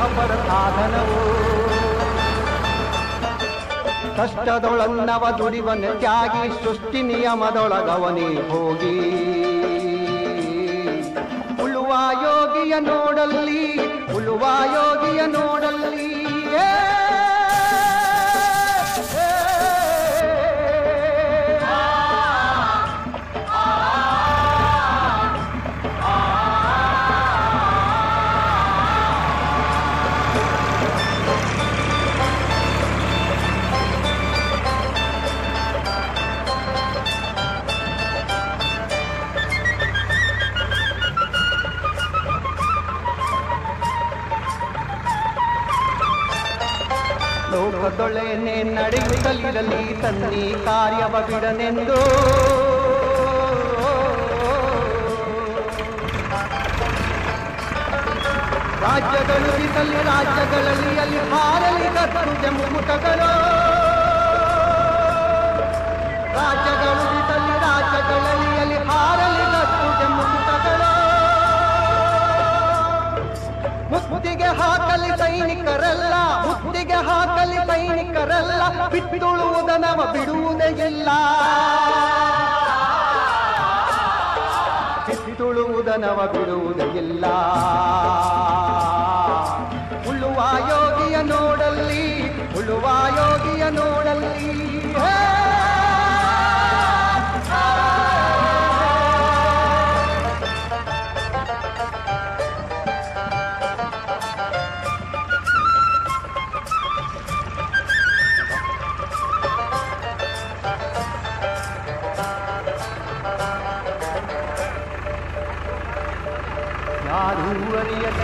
ಪರ ಸಾಧನವು ಕಷ್ಟದೊಳನ್ನವ ದುಡಿವನ ತ್ಯಾಗಿ ಸೃಷ್ಟಿ ನಿಯಮದೊಳಗವನೇ ಹೋಗಿ ಉಳುವ ಯೋಗಿಯ ನೋಡಲ್ಲಿ ಉಳುವ ಯೋಗಿಯ ನೋಡಲ್ಲಿ ಲೋಕದೊಳೆನೆ ನಡೆಯುತ್ತಲಿರಲಿ ತನ್ನಿ ಕಾರ್ಯವ ಬಿಡನೆಂದು ರಾಜ್ಯಗಳು ಬಿಸಲಿ ರಾಜ್ಯಗಳಲ್ಲಿ ಅಲ್ಲಿ ಹಾರಲಿ ಕತ್ತು ಮುಕುಟಗಳು ರಾಜ್ಯಗಳು ಬಿಸಲಿ ರಾಜ್ಯಗಳಲ್ಲಿ ಅಲ್ಲಿ ಹಾರಲಿ ಕತ್ತು ಮುಕುಟಗಳು ಮುತ್ತಿಗೆ ಹಾಕಲಿ ಸೈನಿಕರಲ್ಲ ಮುತ್ತಿಗೆ ಹಾಕಲಿ ಸೈನಿಕರಲ್ಲ ಬಿಟ್ಟುಳುವುದನವ ಬಿಡುವುದೇ ಇಲ್ಲ ಬಿಟ್ಟುಳುವುದನವ ಬಿಡುವುದೇ ಇಲ್ಲ ಉಳುವ ಯೋಗಿಯ ನೋಡಲ್ಲಿ ಉಳುವ ಯೋಗಿಯ ನೋಡಲ್ಲಿ ಯಾರೂ ಅರಿಯದ